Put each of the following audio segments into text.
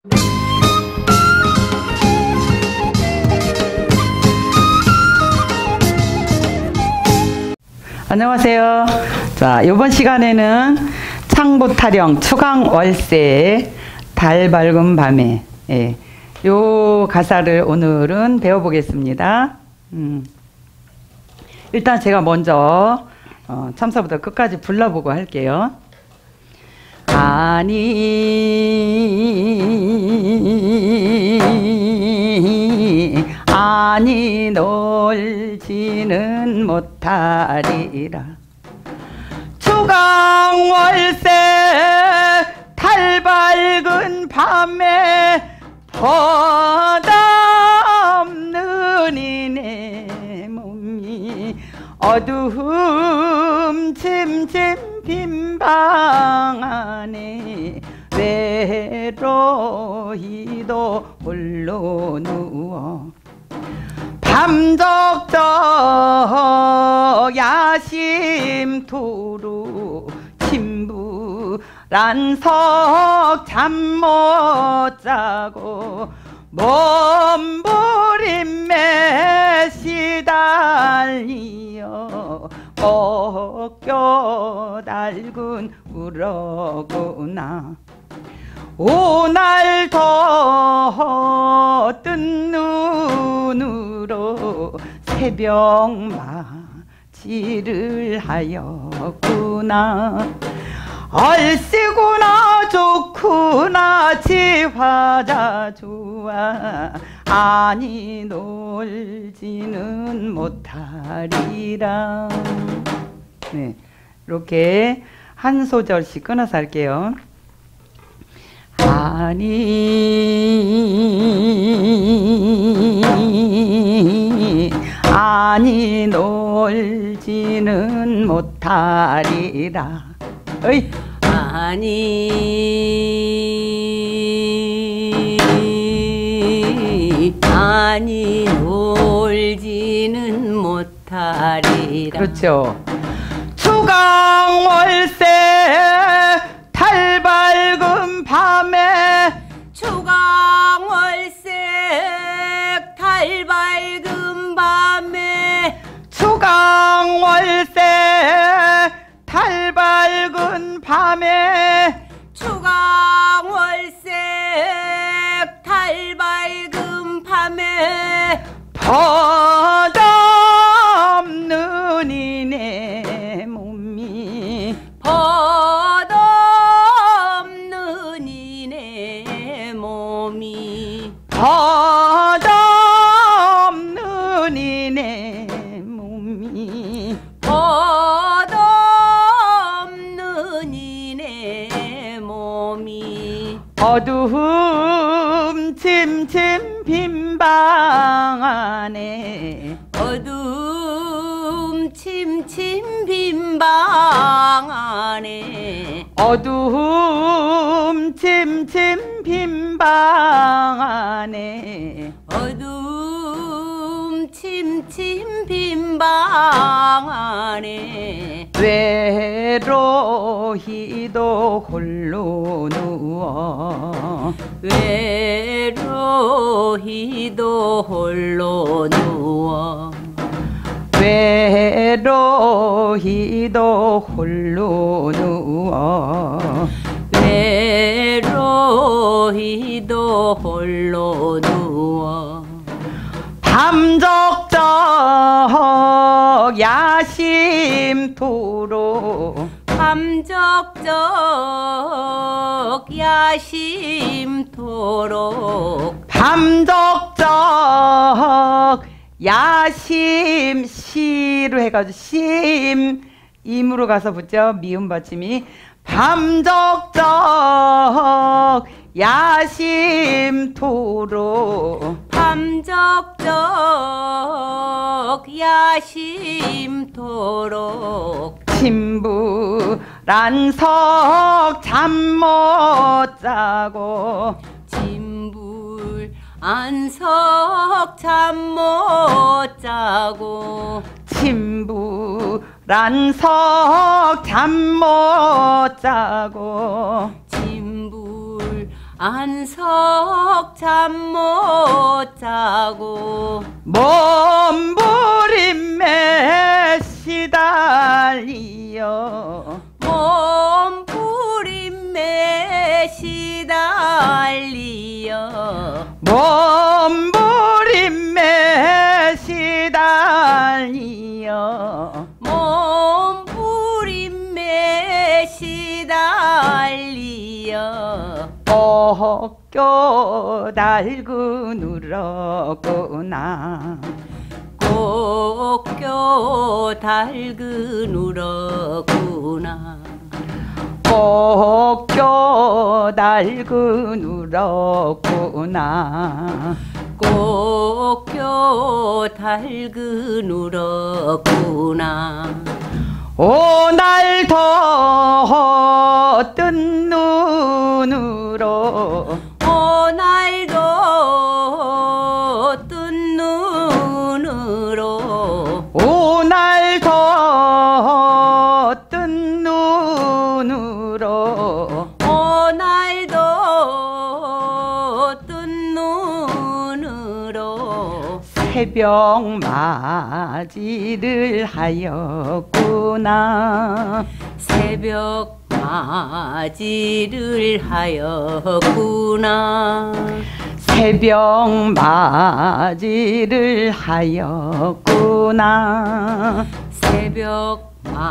안녕하세요. 자, 이번 시간에는 창부타령 추강월세 달 밝은 밤에 요 가사를 오늘은 배워보겠습니다. 일단 제가 먼저 참사부터 끝까지 불러보고 할게요. 아니 놀지는 못하리라. 추강월세 달 밝은 밤에 보답는 이내 몸이 어두움 침침 빈 방 안에 외로이도 홀로 누워 밤적적 야심토로 침부란 석 잠 못 자고 몸부림에 시달리어 꺾여 달군 울어구나. 오날 더 뜬 눈으로 새벽 맞이를 하였구나. 얼씨구나 좋구나 지화자 좋아 아니 놀지는 못하리라. 네, 이렇게 한 소절씩 끊어서 할게요. 아니 놀지는 못하리라. 어이. 아니 놀지는 못하리라. 그렇죠. 추강월세 달 밝은 밤에 추강월세 달 밝은 밤에 추강월세 달 밝은 밤에 추강월세 달 밝은 밤에 보답는 이내 몸이 보답는 이내 몸이 보답는 이내 몸이 보답는 이내 몸이 어두움 침침 빈 방 안에 어두움 침침 빈 방 안에 어두움 침침 빈 방 안에 어두움 침침 빈 방 안에 외로이도 홀로 누워 외로이도 홀로 누워 외로이도 홀로 누워 외로이도 홀로 누워 밤적적 야심토로 밤적적 야심토록 밤적적 야심 시로 해가지고 심 임으로 가서 붙죠. 미음 받침이 밤적적 야심토록 밤적적 야심토록 진부란 석 잠 못 자고 진불 안석 잠 못 자고 진부란 석 잠 못 자고 진불 안석 잠 못 자고 몸부림에 시달리어 몸부림에 시달리어 몸부림에 시달리어 몸부림에 시달리어 꺾여 달고 울었구나 꺾여 달그 울었구나 꺾여 달고 울었구나 꺾여 달그 울었구나 오늘도 뜬 눈으로 오늘도 뜬 눈으로 오늘도 뜬 눈으로 오늘도 뜬 눈으로 새벽 맞이를 하였구나 새벽 맞이를 하였구나 새벽 맞이를 하였구나 새벽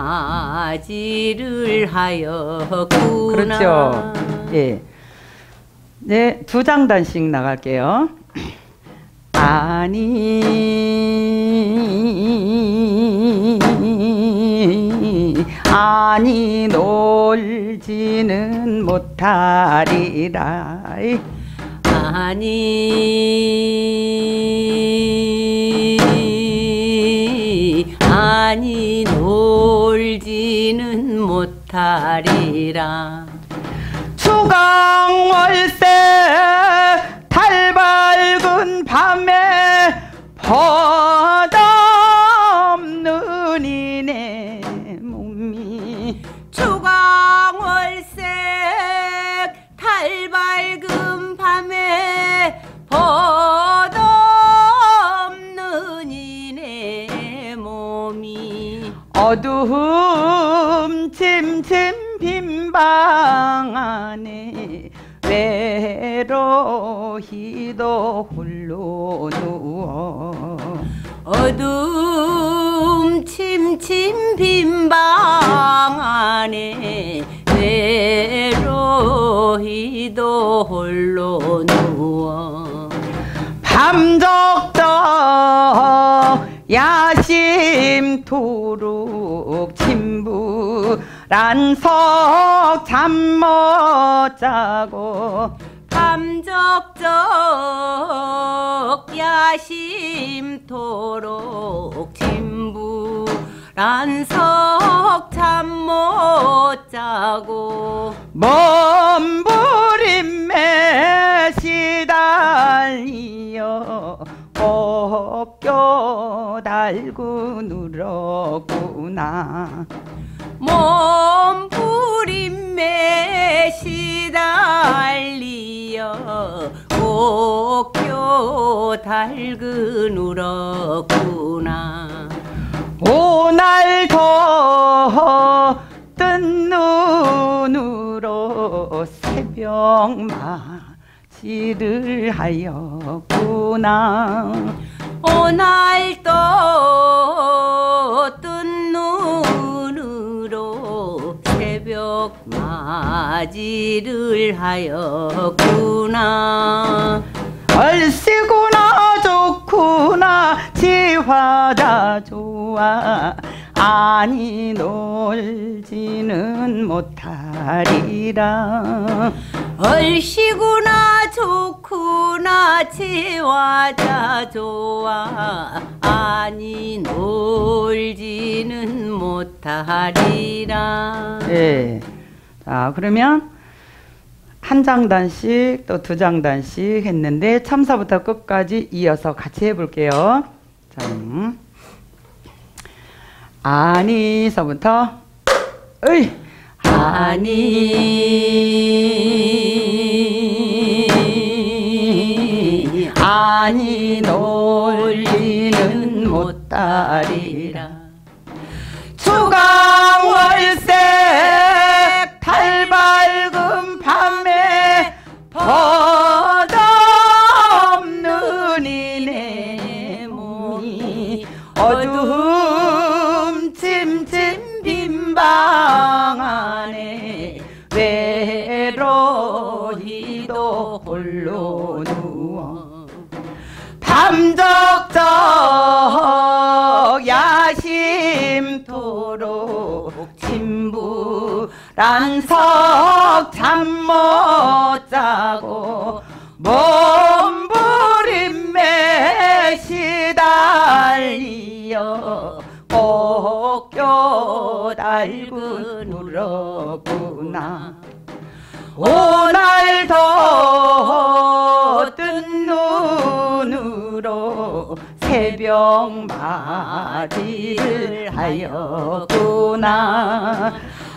맞이를 하였구나 그렇죠. 예. 네, 두 장단씩 나갈게요. 아니 놀지는 못하리라 아니 놀지는 못하리라 추강월세 달 밝은 밤에 버없는 이내 몸이 추강월색 달 밝은 밤에 버없는 이내 몸이 어두움 침침 빈 방 안에 외로이도 홀로 누워 어둠 침침 빈 방 안에 외로이도 홀로 누워 밤적적 야심토록 침부란 석 잠 못 자고 밤적적 야심토록 진부란 석 잠 못 자고 몸부림에 시달리어 꺾여 달고 울었구나 몸부림에 시달리어 꺾여 달그 울었구나 오늘도 뜬 눈으로 새벽 맞이를 하였구나 오늘도 뜬 눈으로 새벽 맞이를 하였구나 얼씨구나 좋구나 지화자 좋아 아니 놀지는 못하리라 얼씨구나 좋구나 지화자 좋아 아니 놀지는 못하리라 예. 자 그러면 한 장단씩 또 두 장단씩 했는데 참사부터 끝까지 이어서 같이 해볼게요. 자, 아니서부터 아니 아니 놀지는 못하리라. 주강월색 달 밝은 밤에 버없는 이내 몸이 어둠 침침 빈 방 안에 외로이도 홀로 누워 밤적적 야심토록 진부란 석 잠 못 자고 몸부림에 시달리어 꼭교 달고 울었구나. 오늘도 뜬 눈으로 새벽맞이를 하였구나.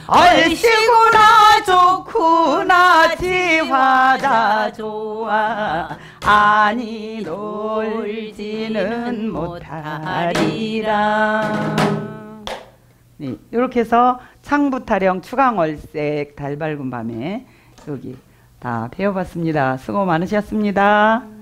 얼씨구나 좋구나 지화자 좋아 아니 놀지는 못하리라. 네, 이렇게 해서 창부타령 추강월색 달 밝은 밤에 여기 다 배워봤습니다. 수고 많으셨습니다.